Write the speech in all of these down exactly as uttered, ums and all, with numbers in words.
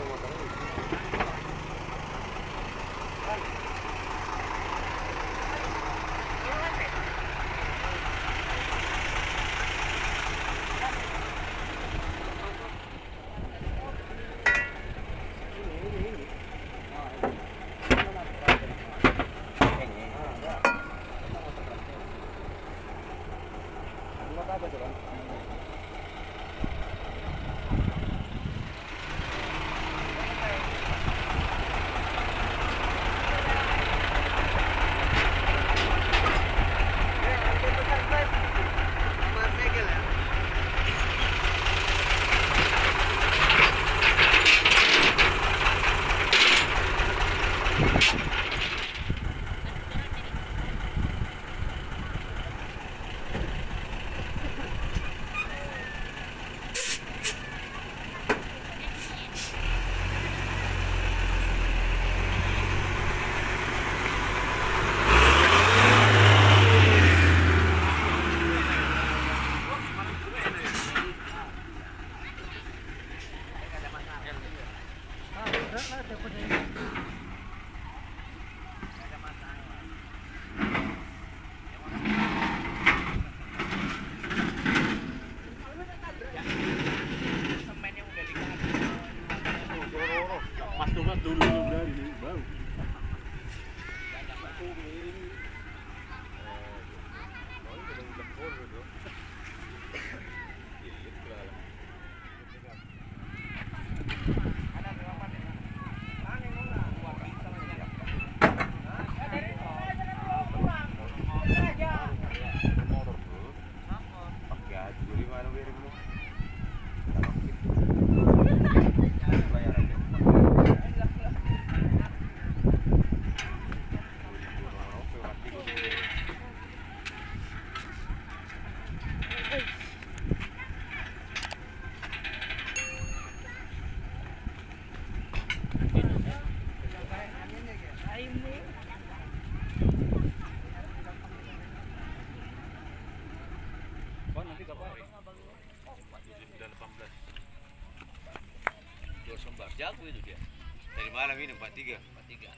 Jago itu dia. Dari malam ini empat tiga. empat tiga.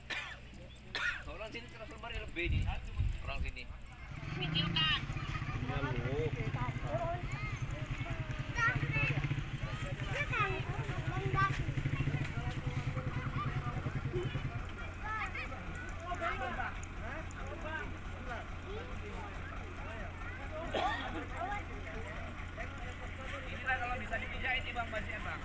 Orang sini terus lebar lebih nih. Orang sini. Mikirkan. Inilah kalau bisa dipijak ini Bang Basir Bang.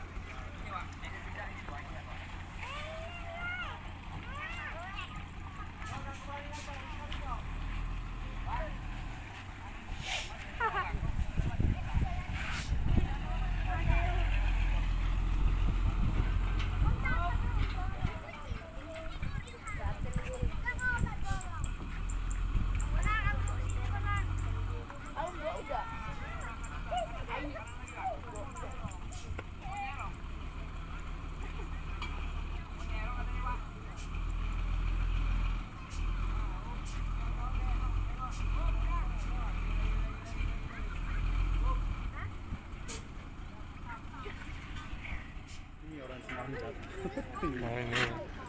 Nah, ini.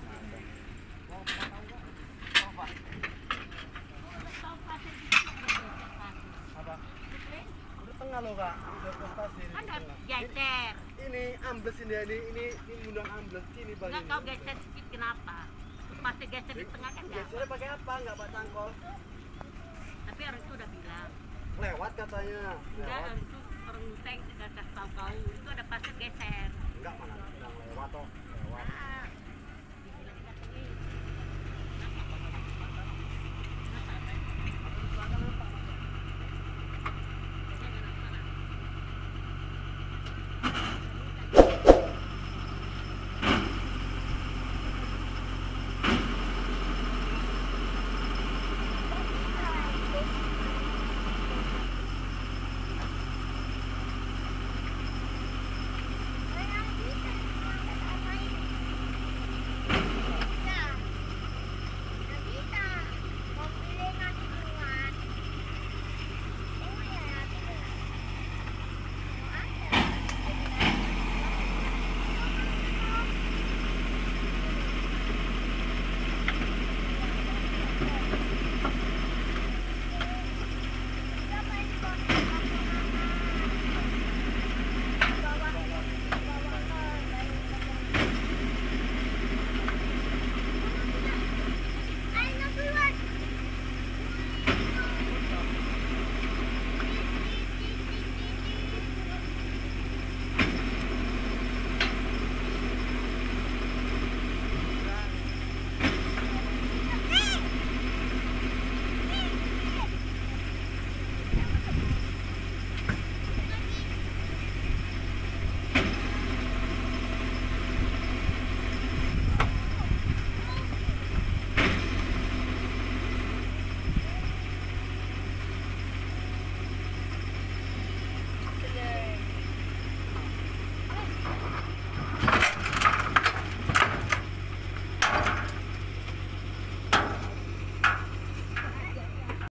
Tengah loh kak, udah prestasi. Ada geser. Ini ambles ini, ini ini ini undang ambles sini bang. Enggak kau geser sedikit kenapa? Pasti geser di tengah kan enggak? Gesernya pakai apa? Enggak pak cangkol. Tapi orang itu udah bilang. Lewat katanya. Enggak, Lewat. orang itu orang saya kasih tahu kau itu ada pasir geser.